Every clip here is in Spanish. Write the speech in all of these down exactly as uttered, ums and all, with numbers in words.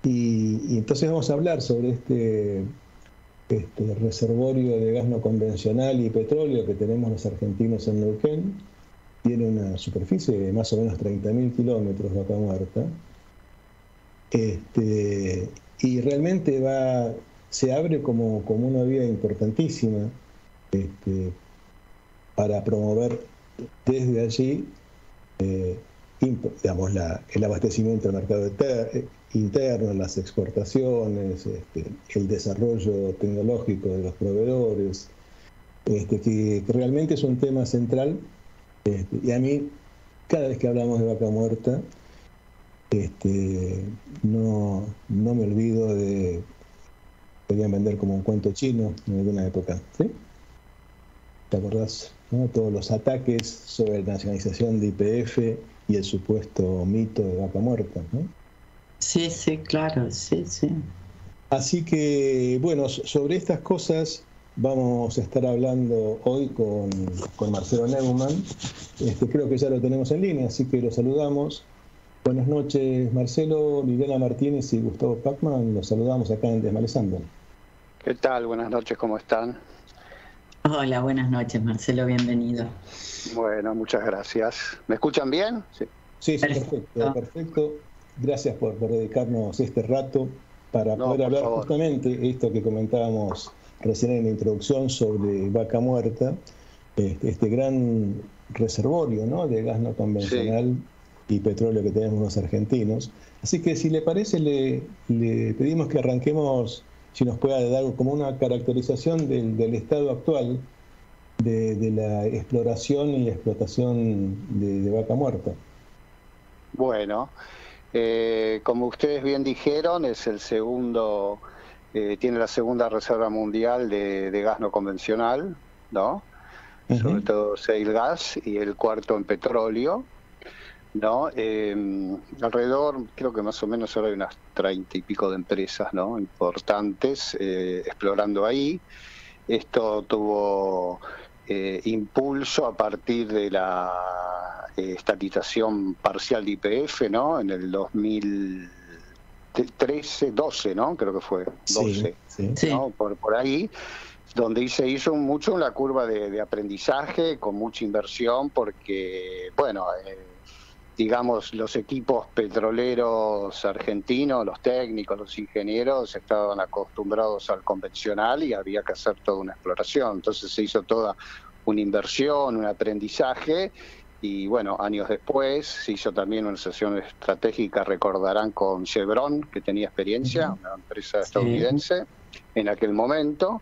y, y entonces vamos a hablar sobre este, este reservorio de gas no convencional y petróleo que tenemos los argentinos en Neuquén. Tiene una superficie de más o menos treinta mil kilómetros, Vaca Muerta. Este, y realmente va, se abre como, como una vía importantísima este, para promover desde allí eh, digamos, la, el abastecimiento del mercado eter, interno, las exportaciones, este, el desarrollo tecnológico de los proveedores, este, que, que realmente es un tema central. Este, y a mí, cada vez que hablamos de Vaca Muerta, este, no, no me olvido de, podían vender como un cuento chino en alguna época, ¿sí? ¿Te acordás? ¿No? Todos los ataques sobre la nacionalización de Y P F y el supuesto mito de Vaca Muerta, ¿no? Sí, sí, claro, sí, sí. Así que, bueno, sobre estas cosas vamos a estar hablando hoy con, con Marcelo Neumann. Este, creo que ya lo tenemos en línea, así que lo saludamos. Buenas noches, Marcelo, Liliana Martínez y Gustavo Pacman. Los saludamos acá en Desmalezando. ¿Qué tal? Buenas noches, ¿cómo están? Hola, buenas noches, Marcelo, bienvenido. Bueno, muchas gracias. ¿Me escuchan bien? Sí, sí, sí, perfecto, perfecto. Gracias por, por dedicarnos este rato para no, poder hablar favor. justamente esto que comentábamos recién en la introducción sobre Vaca Muerta, este, este gran reservorio, ¿no?, de gas no convencional sí. y petróleo que tenemos los argentinos. Así que si le parece, le, le pedimos que arranquemos, si nos pueda dar como una caracterización del, del estado actual de, de la exploración y explotación de, de Vaca Muerta. Bueno, eh, como ustedes bien dijeron, es el segundo, eh, tiene la segunda reserva mundial de, de gas no convencional, ¿no? Uh-huh. Sobre todo shale gas, y el cuarto en petróleo, ¿no? Eh, alrededor, creo que más o menos ahora hay unas treinta y pico de empresas, ¿no?, importantes eh, explorando ahí. Esto tuvo eh, impulso a partir de la eh, estatización parcial de Y P F, ¿no?, en el dos mil trece, doce, ¿no?, creo que fue, doce, sí, sí. ¿no?, por, por ahí, donde se hizo mucho una curva de, de aprendizaje con mucha inversión, porque, bueno, eh, digamos, los equipos petroleros argentinos, los técnicos, los ingenieros, estaban acostumbrados al convencional y había que hacer toda una exploración. Entonces se hizo toda una inversión, un aprendizaje, y bueno, años después se hizo también una sesión estratégica, recordarán, con Chevron, que tenía experiencia, una empresa estadounidense, sí. en aquel momento.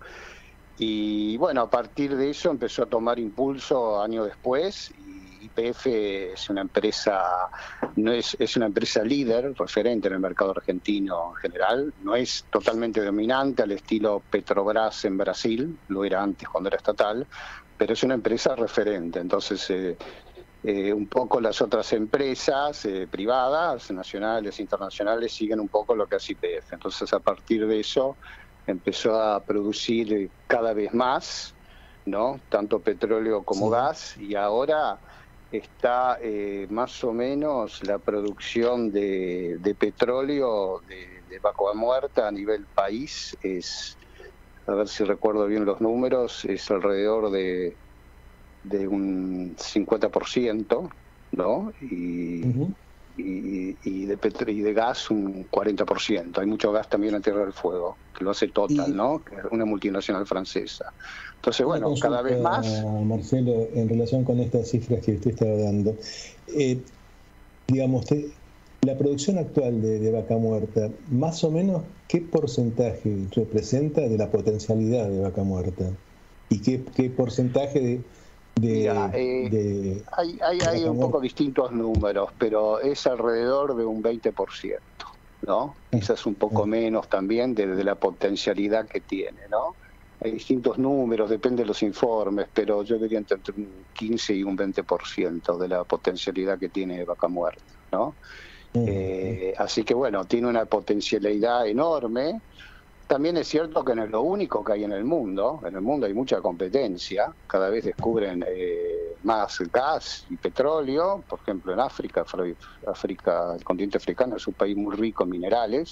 Y bueno, a partir de eso empezó a tomar impulso años después. Y Y P F es una empresa, no es, es una empresa líder, referente en el mercado argentino en general. No es totalmente dominante al estilo Petrobras en Brasil, lo era antes cuando era estatal, pero es una empresa referente. Entonces, eh, eh, un poco las otras empresas eh, privadas, nacionales, internacionales, siguen un poco lo que hace Y P F. Entonces, a partir de eso, empezó a producir cada vez más, ¿no?, tanto petróleo como sí. gas, y ahora está eh, más o menos la producción de, de petróleo de, de Vaca Muerta a nivel país es, a ver si recuerdo bien los números, es alrededor de, de un cincuenta por ciento, ¿no? Y, uh-huh. y, y, de petro y de gas un cuarenta por ciento. Hay mucho gas también en Tierra del Fuego, que lo hace Total, y... ¿no?, que es una multinacional francesa. Entonces, una bueno, consulta, cada vez más... Marcelo, en relación con estas cifras que usted estaba dando, eh, digamos, te, la producción actual de, de Vaca Muerta, más o menos, ¿qué porcentaje representa de la potencialidad de Vaca Muerta? ¿Y qué, qué porcentaje de... De, Mira, eh, de, hay hay, hay un poco distintos números, pero es alrededor de un veinte por ciento, ¿no? Quizás un poco menos también de, de la potencialidad que tiene, ¿no? Hay distintos números, depende de los informes, pero yo diría entre un quince y un veinte por ciento de la potencialidad que tiene Vaca Muerta, ¿no? Uh-huh. Eh, así que bueno, tiene una potencialidad enorme. También es cierto que no es lo único que hay en el mundo. En el mundo hay mucha competencia. Cada vez descubren eh, más gas y petróleo. Por ejemplo, en África, África, el continente africano es un país muy rico en minerales,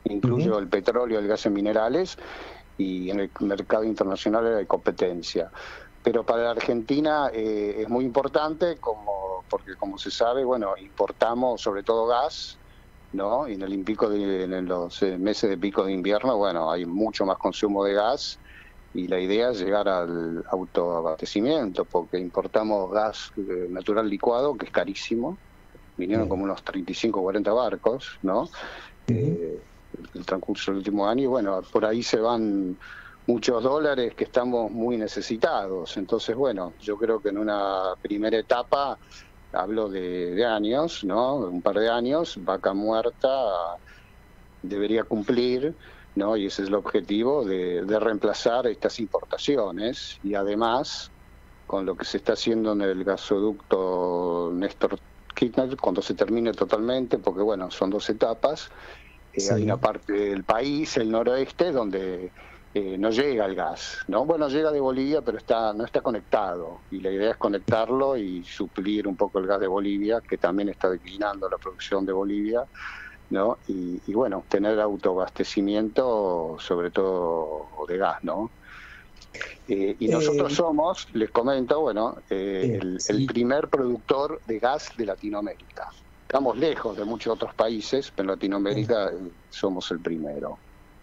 incluye Uh-huh. el petróleo, el gas en minerales, y en el mercado internacional hay competencia. Pero para la Argentina eh, es muy importante, como porque como se sabe, bueno, importamos sobre todo gas, ¿no? Y en el pico de, en los meses de pico de invierno, bueno, hay mucho más consumo de gas, y la idea es llegar al autoabastecimiento, porque importamos gas eh, natural licuado, que es carísimo. Vinieron como unos treinta y cinco o cuarenta barcos, ¿no? Uh-huh. Eh, el transcurso del último año, y bueno, por ahí se van muchos dólares que estamos muy necesitados. Entonces, bueno, yo creo que en una primera etapa, hablo de, de años, ¿no? Un par de años, Vaca Muerta debería cumplir, ¿no? Y ese es el objetivo, de, de reemplazar estas importaciones, y además, con lo que se está haciendo en el gasoducto Néstor Kirchner, cuando se termine totalmente, porque bueno, son dos etapas, eh, sí. Hay una parte del país, el noroeste, donde eh, no llega el gas, ¿no? Bueno, llega de Bolivia, pero está no está conectado, y la idea es conectarlo y suplir un poco el gas de Bolivia, que también está declinando la producción de Bolivia, ¿no? Y, y bueno, tener autoabastecimiento, sobre todo de gas, ¿no? Eh, y nosotros eh, somos, les comento, bueno, eh, el, sí. el primer productor de gas de Latinoamérica. Estamos lejos de muchos otros países, pero en Latinoamérica eh, somos el primero.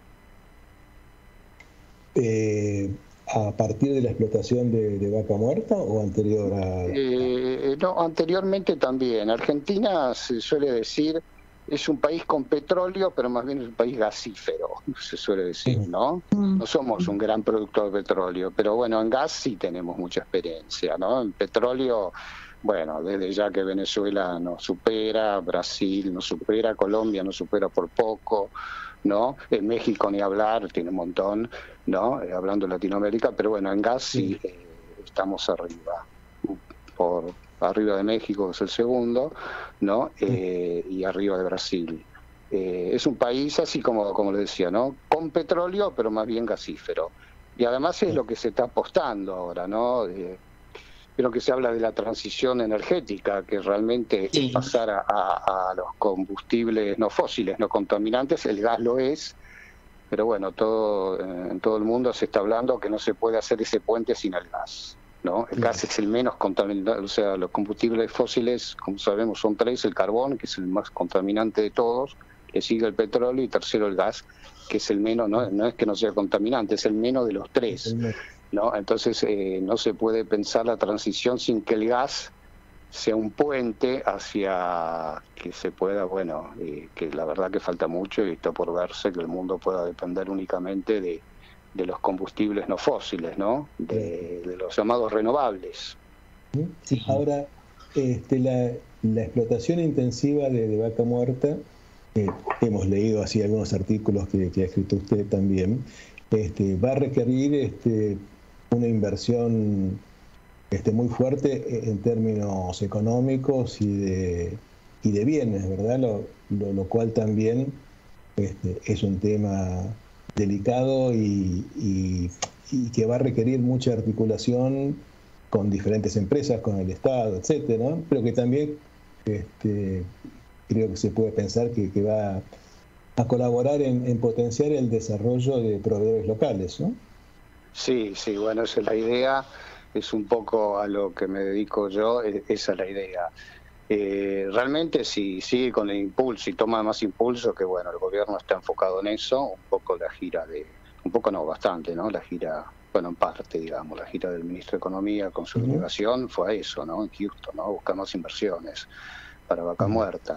Eh, ¿A partir de la explotación de, de Vaca Muerta o anterior a...? Eh, no, anteriormente también. Argentina, se suele decir, es un país con petróleo, pero más bien es un país gasífero, se suele decir, ¿no? No somos un gran productor de petróleo, pero bueno, en gas sí tenemos mucha experiencia, ¿no? En petróleo, bueno, desde ya que Venezuela nos supera, Brasil nos supera, Colombia nos supera por poco, ¿no? En México ni hablar, tiene un montón, ¿no? Eh, hablando de Latinoamérica, pero bueno, en gas sí, sí eh, estamos arriba, por... arriba de México, que es el segundo, ¿no? Eh, y arriba de Brasil. Eh, es un país así como, como les decía, ¿no? Con petróleo, pero más bien gasífero. Y además es lo que se está apostando ahora, ¿no? Eh, creo que se habla de la transición energética, que realmente sí. es pasar a, a, a los combustibles no fósiles, no contaminantes. El gas lo es, pero bueno, todo en todo el mundo se está hablando que no se puede hacer ese puente sin el gas, ¿no? El gas es el menos contaminante, o sea, los combustibles fósiles, como sabemos, son tres: el carbón, que es el más contaminante de todos, le sigue el petróleo, y tercero el gas, que es el menos, no, no es que no sea contaminante, es el menos de los tres, ¿no? Entonces eh, no se puede pensar la transición sin que el gas sea un puente hacia que se pueda, bueno, eh, que la verdad que falta mucho, y está por verse que el mundo pueda depender únicamente de de los combustibles no fósiles, ¿no? De, de los llamados renovables. Sí. Ahora, este, la, la explotación intensiva de, de Vaca Muerta, eh, hemos leído así algunos artículos que, que ha escrito usted también, este, va a requerir este, una inversión este, muy fuerte en términos económicos y de, y de bienes, ¿verdad? Lo, lo, lo cual también este, es un tema delicado y, y, y que va a requerir mucha articulación con diferentes empresas, con el Estado, etcétera, ¿no? Pero que también este, creo que se puede pensar que, que va a colaborar en, en potenciar el desarrollo de proveedores locales, ¿no? Sí, sí, bueno, esa es la idea, es un poco a lo que me dedico yo, esa es la idea. Eh, realmente si sigue con el impulso y toma más impulso, que bueno, el gobierno está enfocado en eso, un poco la gira de, un poco no, bastante, ¿no? La gira, bueno, en parte, digamos, la gira del ministro de Economía con su delegación uh-huh. fue a eso, ¿no? En Houston, ¿no? Buscar más inversiones para Vaca uh-huh. Muerta.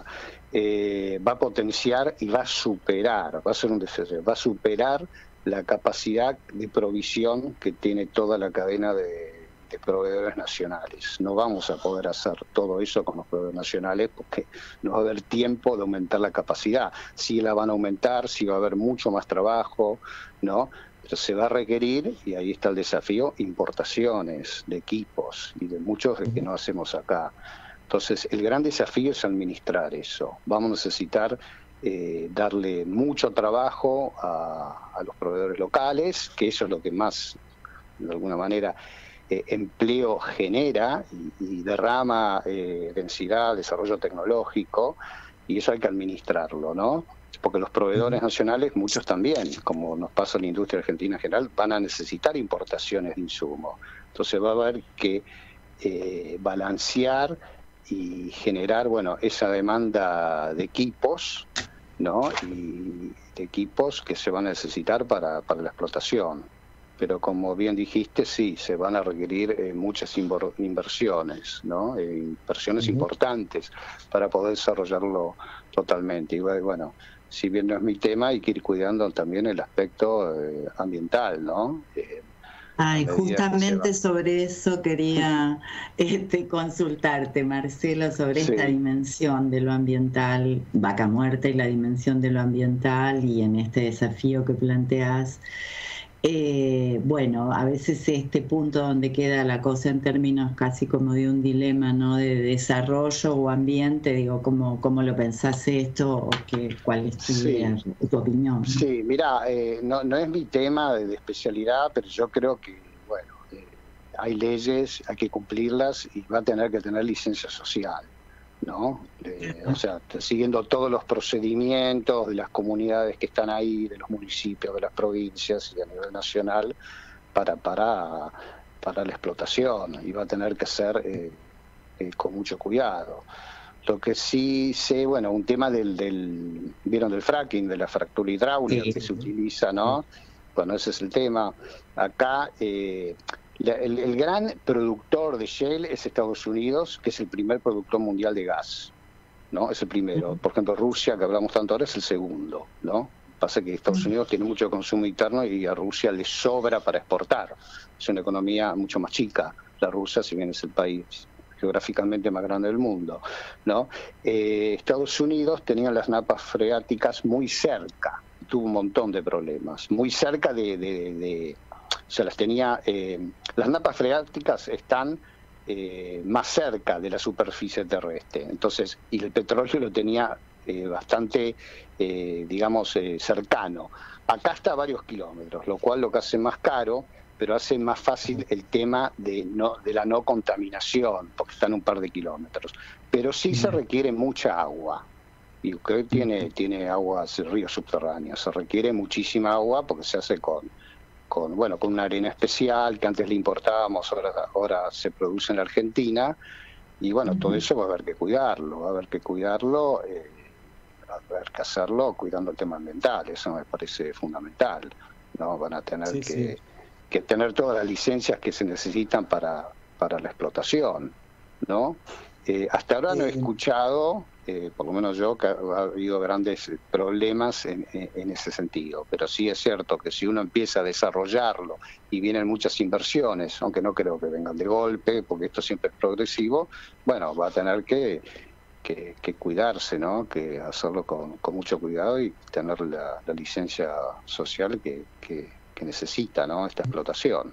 Eh, va a potenciar y va a superar, va a ser un desafío, va a superar la capacidad de provisión que tiene toda la cadena de de proveedores nacionales. No vamos a poder hacer todo eso con los proveedores nacionales porque no va a haber tiempo de aumentar la capacidad. Sí la van a aumentar, sí va a haber mucho más trabajo, ¿no? Pero se va a requerir, y ahí está el desafío, importaciones de equipos y de muchos que no hacemos acá. Entonces, el gran desafío es administrar eso. Vamos a necesitar eh, darle mucho trabajo a, a los proveedores locales, que eso es lo que más, de alguna manera, Eh, empleo genera y, y derrama eh, densidad, desarrollo tecnológico, y eso hay que administrarlo, ¿no? porque los proveedores nacionales, muchos también, como nos pasa en la industria argentina en general, van a necesitar importaciones de insumos. Entonces va a haber que eh, balancear y generar, bueno, esa demanda de equipos, ¿no? Y de equipos que se van a necesitar para, para la explotación. Pero como bien dijiste, sí, se van a requerir eh, muchas inversiones, ¿no? Eh, inversiones uh-huh. importantes para poder desarrollarlo totalmente. Y bueno, si bien no es mi tema, hay que ir cuidando también el aspecto eh, ambiental, ¿no? Eh, Ay, justamente sobre eso quería este, consultarte, Marcelo, sobre sí. esta dimensión de lo ambiental, Vaca Muerta y la dimensión de lo ambiental, y en este desafío que planteas. Eh, bueno, a veces este punto donde queda la cosa en términos casi como de un dilema, ¿no? De desarrollo o ambiente, digo, ¿cómo, cómo lo pensás esto o qué, cuál es tu, sí. idea, tu opinión? Sí, mira, eh, no, no es mi tema de, de especialidad, pero yo creo que, bueno, eh, hay leyes, hay que cumplirlas y va a tener que tener licencia social, ¿no? Eh, o sea, siguiendo todos los procedimientos de las comunidades que están ahí, de los municipios, de las provincias y a nivel nacional para para para la explotación, y va a tener que ser eh, eh, con mucho cuidado. Lo que sí sé, bueno, un tema del, del vieron del fracking, de la fractura hidráulica sí. que se utiliza, ¿no? Bueno, ese es el tema. Acá eh, El, el gran productor de shale es Estados Unidos, que es el primer productor mundial de gas, ¿no? Es el primero. Por ejemplo, Rusia, que hablamos tanto ahora, es el segundo, ¿no? Pasa que Estados Unidos tiene mucho consumo interno y a Rusia le sobra para exportar. Es una economía mucho más chica, la Rusia, si bien es el país geográficamente más grande del mundo, ¿no? Eh, Estados Unidos tenía las napas freáticas muy cerca, tuvo un montón de problemas, muy cerca de... de, de o sea, las tenía, eh, las napas freáticas están eh, más cerca de la superficie terrestre, entonces, y el petróleo lo tenía eh, bastante, eh, digamos, eh, cercano. Acá está a varios kilómetros, lo cual lo que hace más caro, pero hace más fácil el tema de no de la no contaminación, porque están un par de kilómetros. Pero sí se requiere mucha agua. Y que tiene, tiene aguas, ríos subterráneos, se requiere muchísima agua porque se hace con... con bueno con una arena especial que antes le importábamos, ahora, ahora se produce en la Argentina, y bueno, uh-huh. todo eso va a haber que cuidarlo, va a haber que cuidarlo, eh, va a haber que hacerlo cuidando el tema ambiental, eso me parece fundamental, ¿no? Van a tener sí, que, sí. que tener todas las licencias que se necesitan para, para la explotación, ¿no? Eh, hasta ahora no he escuchado, eh, por lo menos yo, que ha habido grandes problemas en, en, en ese sentido, pero sí es cierto que si uno empieza a desarrollarlo y vienen muchas inversiones, aunque no creo que vengan de golpe, porque esto siempre es progresivo, bueno, va a tener que, que, que cuidarse, ¿no? Que hacerlo con, con mucho cuidado y tener la, la licencia social que, que, que necesita, ¿no? Esta explotación.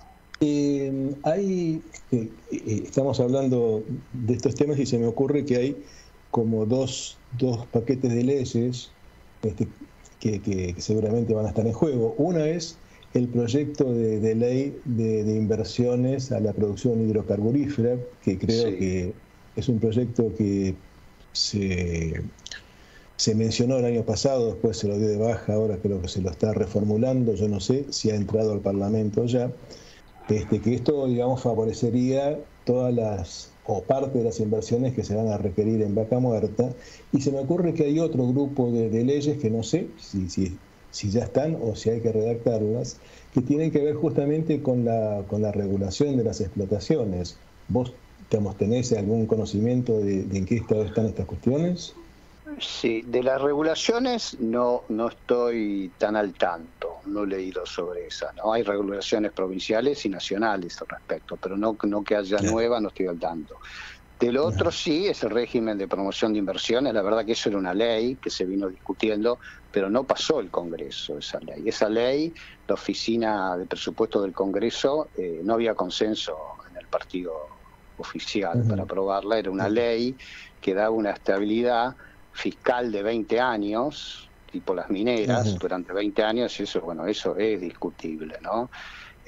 Eh, hay, eh, eh, estamos hablando de estos temas y se me ocurre que hay como dos, dos paquetes de leyes este, que, que, que seguramente van a estar en juego. Una es el proyecto de, de ley de, de inversiones a la producción hidrocarburífera, que creo sí. que es un proyecto que se, se mencionó el año pasado, después se lo dio de baja, ahora creo que se lo está reformulando, yo no sé si ha entrado al Parlamento ya. Este, que esto, digamos, favorecería todas las, o parte de las inversiones que se van a requerir en Vaca Muerta, y se me ocurre que hay otro grupo de, de leyes que no sé si, si, si ya están o si hay que redactarlas, que tienen que ver justamente con la, con la regulación de las explotaciones. ¿Vos, digamos, tenés algún conocimiento de, de en qué estado están estas cuestiones? Sí, de las regulaciones no no estoy tan al tanto, no he leído sobre esas, ¿no? Hay regulaciones provinciales y nacionales al respecto, pero no, no que haya yeah. nueva, no estoy al tanto. De lo otro sí, es el régimen de promoción de inversiones, la verdad que eso era una ley que se vino discutiendo, pero no pasó el Congreso esa ley. Esa ley, la Oficina de Presupuesto del Congreso, eh, no había consenso en el partido oficial uh-huh. para aprobarla, era una ley que daba una estabilidad fiscal de veinte años, tipo las mineras, uh-huh. durante veinte años, y eso, bueno, eso es discutible, ¿no?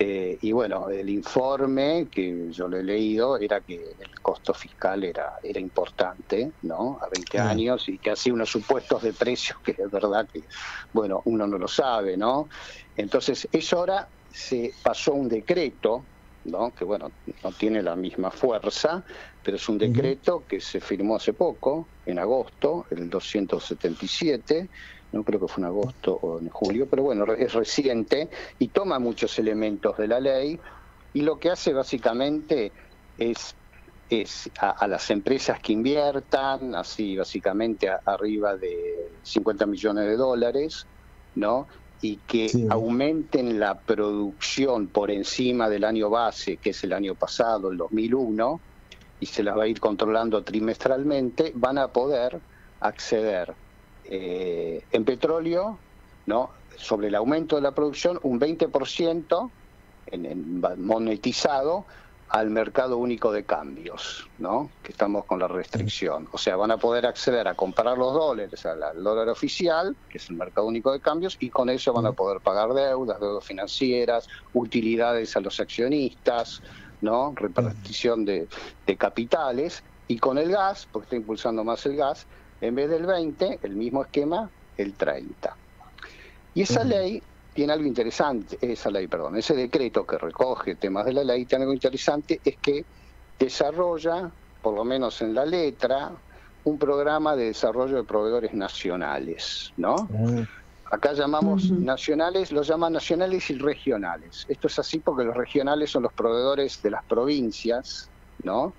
Eh, y bueno, el informe que yo lo he leído era que el costo fiscal era era importante, ¿no? A veinte Ah. años, y que hacía unos supuestos de precios que es verdad que, bueno, uno no lo sabe, ¿no? Entonces, eso ahora se pasó a un decreto, ¿no? Que bueno, no tiene la misma fuerza, pero es un decreto uh-huh. que se firmó hace poco, en agosto, el doscientos setenta y siete, no creo que fue en agosto o en julio, pero bueno, es reciente y toma muchos elementos de la ley, y lo que hace básicamente es, es a, a las empresas que inviertan, así básicamente a, arriba de cincuenta millones de dólares, ¿no? Y que sí. aumenten la producción por encima del año base, que es el año pasado, el dos mil uno, y se las va a ir controlando trimestralmente, van a poder acceder eh, en petróleo, ¿no? Sobre el aumento de la producción, un veinte por ciento en, en monetizado al mercado único de cambios, ¿no? Que estamos con la restricción. O sea, van a poder acceder a comprar los dólares al, al dólar oficial, que es el mercado único de cambios, y con eso van a poder pagar deudas, deudas financieras, utilidades a los accionistas, ¿no? Repartición de, de capitales, y con el gas, porque está impulsando más el gas, en vez del veinte, el mismo esquema, el treinta. Y esa ley tiene algo interesante, esa ley, perdón, ese decreto que recoge temas de la ley, tiene algo interesante, es que desarrolla, por lo menos en la letra, un programa de desarrollo de proveedores nacionales, ¿no? Uh-huh. Acá llamamos uh-huh. nacionales, los llaman nacionales y regionales. Esto es así porque los regionales son los proveedores de las provincias, ¿no?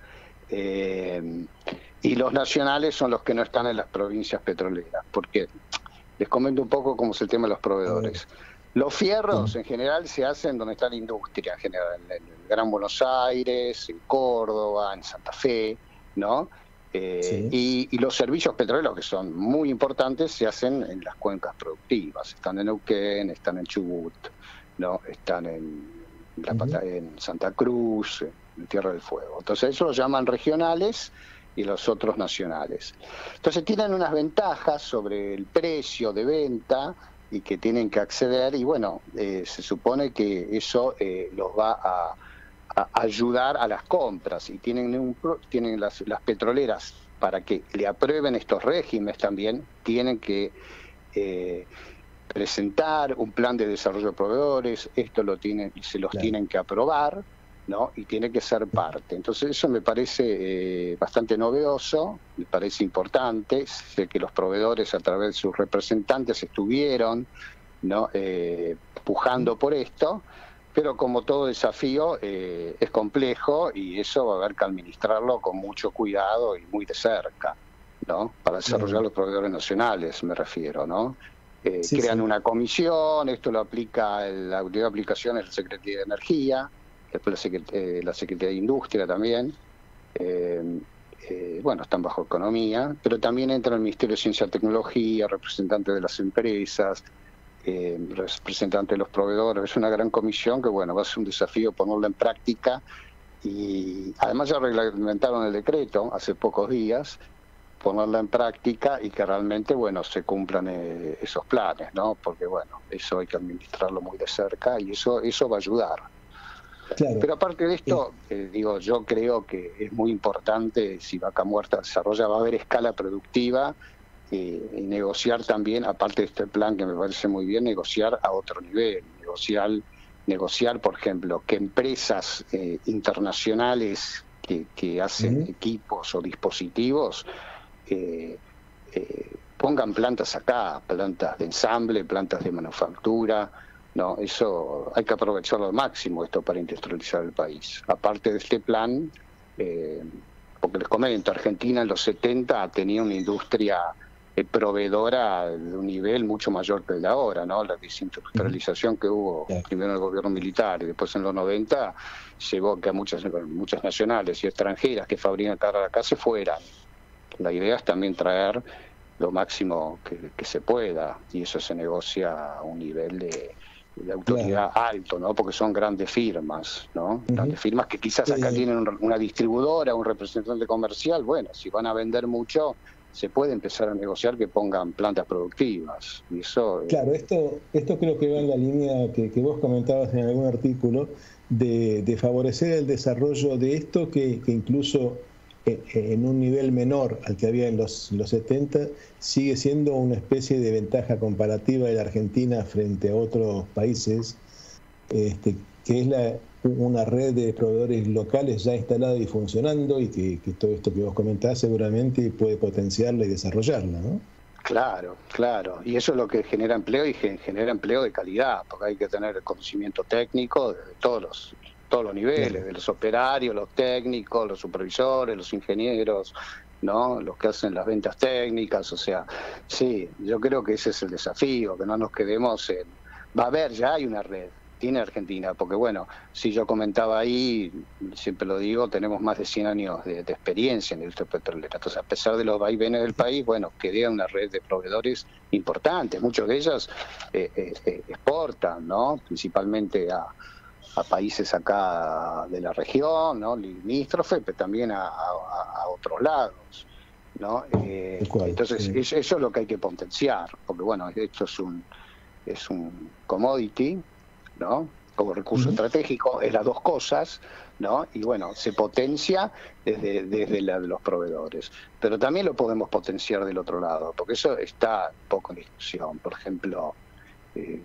Eh, y los nacionales son los que no están en las provincias petroleras. Porque les comento un poco cómo es el tema de los proveedores. Uh-huh. Los fierros en general se hacen donde está la industria, en general, en el Gran Buenos Aires, en Córdoba, en Santa Fe, ¿no? Eh, sí. y, y los servicios petroleros, que son muy importantes, se hacen en las cuencas productivas. Están en Neuquén, están en Chubut, ¿no? Están en, la, uh-huh. en Santa Cruz, en Tierra del Fuego. Entonces, eso los llaman regionales y los otros nacionales. Entonces, tienen unas ventajas sobre el precio de venta y que tienen que acceder, y bueno, eh, se supone que eso eh, los va a, a ayudar a las compras, y tienen, un, tienen las, las petroleras, para que le aprueben estos regímenes también, tienen que eh, presentar un plan de desarrollo de proveedores, esto lo tienen, se los claro. tienen que aprobar, ¿no? Y tiene que ser parte. Entonces eso me parece eh, bastante novedoso, me parece importante. Sé que los proveedores a través de sus representantes estuvieron, ¿no? eh, pujando por esto, pero como todo desafío eh, es complejo, y eso va a haber que administrarlo con mucho cuidado y muy de cerca, ¿no? Para desarrollar sí. los proveedores nacionales, me refiero, ¿no? Eh, sí, crean sí. una comisión, esto lo aplica, la autoridad de aplicación es la Secretaría de Energía, después la, Secret eh, la Secretaría de Industria también, eh, eh, bueno, están bajo economía, pero también entra el Ministerio de Ciencia y Tecnología, representantes de las empresas, eh, representantes de los proveedores. Es una gran comisión que, bueno, va a ser un desafío ponerla en práctica, y además ya reglamentaron el decreto hace pocos días, ponerla en práctica y que realmente, bueno, se cumplan eh, esos planes, ¿no? Porque, bueno, eso hay que administrarlo muy de cerca, y eso, eso va a ayudar. Claro. Pero aparte de esto, eh, digo, yo creo que es muy importante, si Vaca Muerta desarrolla, va a haber escala productiva, eh, y negociar también, aparte de este plan que me parece muy bien, negociar a otro nivel, negociar, negociar por ejemplo, que empresas eh, internacionales que, que hacen uh-huh. equipos o dispositivos eh, eh, pongan plantas acá, plantas de ensamble, plantas de manufactura. No, eso hay que aprovecharlo al máximo, esto, para industrializar el país. Aparte de este plan, eh, porque les comento, Argentina en los setenta tenía una industria eh, proveedora de un nivel mucho mayor que el de ahora, ¿no? La desindustrialización que hubo primero en el gobierno militar y después en los noventa llevó que a muchas, muchas nacionales y extranjeras que fabrican carga acá se fueran. La idea es también traer lo máximo que, que se pueda, y eso se negocia a un nivel de de autoridad claro. alto, ¿no? Porque son grandes firmas, ¿no? Uh-huh. Grandes firmas que quizás acá sí. tienen una distribuidora, un representante comercial. Bueno, si van a vender mucho, se puede empezar a negociar que pongan plantas productivas. Y eso, claro, esto, esto creo que va en la línea que, que vos comentabas en algún artículo, de, de favorecer el desarrollo de esto que, que incluso en, en un nivel menor al que había en los, los setenta, sigue siendo una especie de ventaja comparativa de la Argentina frente a otros países, este, que es la, una red de proveedores locales ya instalada y funcionando, y que, que todo esto que vos comentás seguramente puede potenciarla y desarrollarla, ¿no? Claro, claro. Y eso es lo que genera empleo, y genera empleo de calidad, porque hay que tener el conocimiento técnico de todos los, todos los niveles, claro, de los operarios, los técnicos, los supervisores, los ingenieros, ¿no? Los que hacen las ventas técnicas. O sea, sí, yo creo que ese es el desafío, que no nos quedemos en... Va a haber, ya hay una red, tiene Argentina, porque bueno, si yo comentaba ahí, siempre lo digo, tenemos más de cien años de, de experiencia en la industria petrolera. Entonces, a pesar de los vaivenes del país, bueno, queda una red de proveedores importantes. Muchos de ellos eh, eh, exportan, ¿no? Principalmente a, a países acá de la región, ¿no? Limítrofe, pero también a, a, a otros lados, ¿no? Eh, entonces, sí, eso, eso es lo que hay que potenciar, porque bueno, esto es un, es un commodity, ¿no? Como recurso uh-huh. estratégico, es las dos cosas, ¿no? Y bueno, se potencia desde, desde la de los proveedores, pero también lo podemos potenciar del otro lado, porque eso está un poco en discusión. Por ejemplo, eh,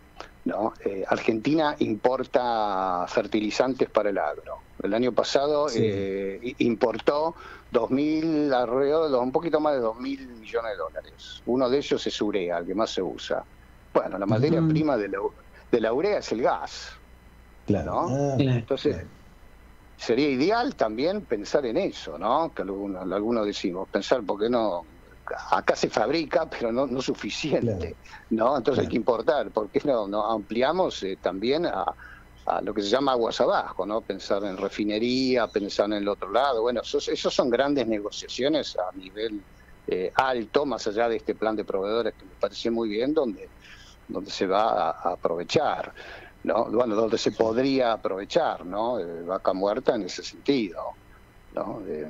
¿no? Eh, Argentina importa fertilizantes para el agro. El año pasado sí. eh, importó dos mil, alrededor de un poquito más de dos mil millones de dólares. Uno de ellos es urea, el que más se usa. Bueno, la materia uh-huh. prima de la de la urea es el gas, claro, ¿no? Ah, entonces claro, sería ideal también pensar en eso, ¿no? Que algunos, algunos decimos, pensar, ¿por qué no? Acá se fabrica, pero no, no suficiente, claro, ¿no? Entonces claro, hay que importar. ¿Por qué no, no ampliamos eh, también a, a lo que se llama aguas abajo, ¿no? Pensar en refinería, pensar en el otro lado. Bueno, esos, esos son grandes negociaciones a nivel eh, alto, más allá de este plan de proveedores que me parece muy bien, donde donde se va a aprovechar, ¿no? Bueno, donde se podría aprovechar, ¿no? Eh, Vaca Muerta en ese sentido, ¿no? Eh,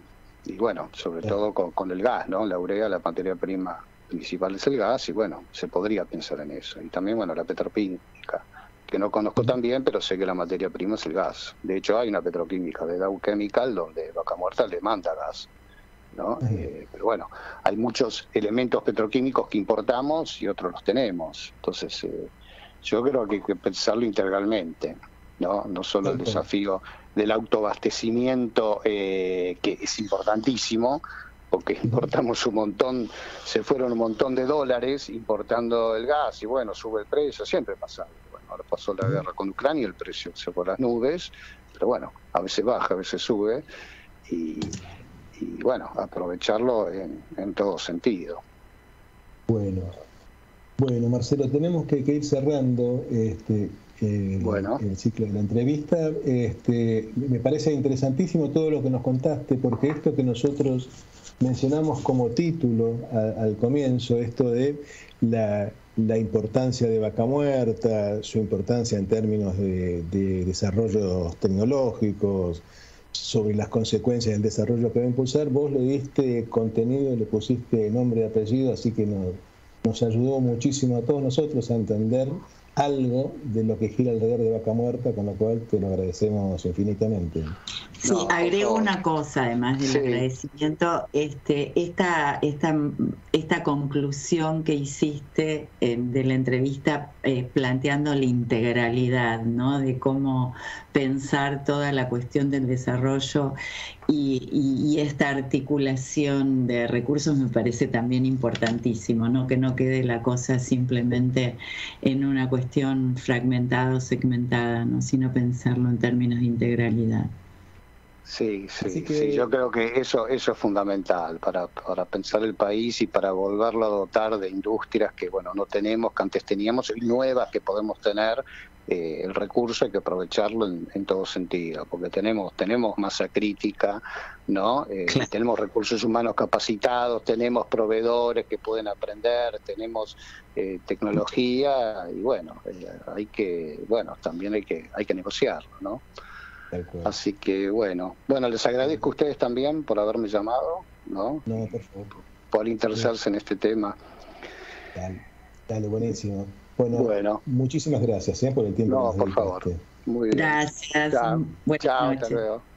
y bueno, sobre todo con, con el gas, ¿no? La urea, la materia prima principal es el gas, y bueno, se podría pensar en eso. Y también, bueno, la petroquímica, que no conozco tan bien, pero sé que la materia prima es el gas. De hecho, hay una petroquímica de Dow Chemical donde Vaca Muerta le manda gas, ¿no? Eh, pero bueno, hay muchos elementos petroquímicos que importamos y otros los tenemos. Entonces, eh, yo creo que hay que pensarlo integralmente, ¿no? No solo el desafío del autoabastecimiento, eh, que es importantísimo, porque importamos un montón, se fueron un montón de dólares importando el gas, y bueno, sube el precio, siempre pasa. Bueno, ahora pasó la guerra con Ucrania, el precio se fue a las nubes, pero bueno, a veces baja, a veces sube, y y bueno, aprovecharlo en, en todo sentido. Bueno, bueno, Marcelo, tenemos que, que ir cerrando este, eh, bueno. el ciclo de la entrevista. Este, me parece interesantísimo todo lo que nos contaste, porque esto que nosotros mencionamos como título a, al comienzo, esto de la, la importancia de Vaca Muerta, su importancia en términos de, de desarrollos tecnológicos, sobre las consecuencias del desarrollo que va a impulsar, vos le diste contenido, le pusiste nombre y apellido, así que nos, nos ayudó muchísimo a todos nosotros a entender algo de lo que gira alrededor de Vaca Muerta, con lo cual te lo agradecemos infinitamente. Sí, no, agrego una cosa, además del sí. agradecimiento, este, esta, esta, esta conclusión que hiciste eh, de la entrevista eh, planteando la integralidad, ¿no? De cómo pensar toda la cuestión del desarrollo y, y, y esta articulación de recursos me parece también importantísimo, ¿no? Que no quede la cosa simplemente en una cuestión fragmentada o segmentada, ¿no? Sino pensarlo en términos de integralidad. Sí, sí, que... sí, yo creo que eso eso es fundamental para, para pensar el país y para volverlo a dotar de industrias que, bueno, no tenemos, que antes teníamos, y nuevas que podemos tener. Eh, el recurso hay que aprovecharlo en, en todo sentido, porque tenemos tenemos masa crítica, ¿no? Eh, claro. Tenemos recursos humanos capacitados, tenemos proveedores que pueden aprender, tenemos eh, tecnología, y bueno, eh, hay que, bueno, también hay que hay que negociarlo, ¿no? Así que bueno, bueno, les agradezco a ustedes también por haberme llamado, ¿no? No, por favor. por interesarse en este tema. Dale, dale, buenísimo. Bueno, bueno. muchísimas gracias, ¿eh? por el tiempo. No, que nos por favor. dedicaste. Muy bien. Gracias. Chao, Buenas Chao noches. hasta luego.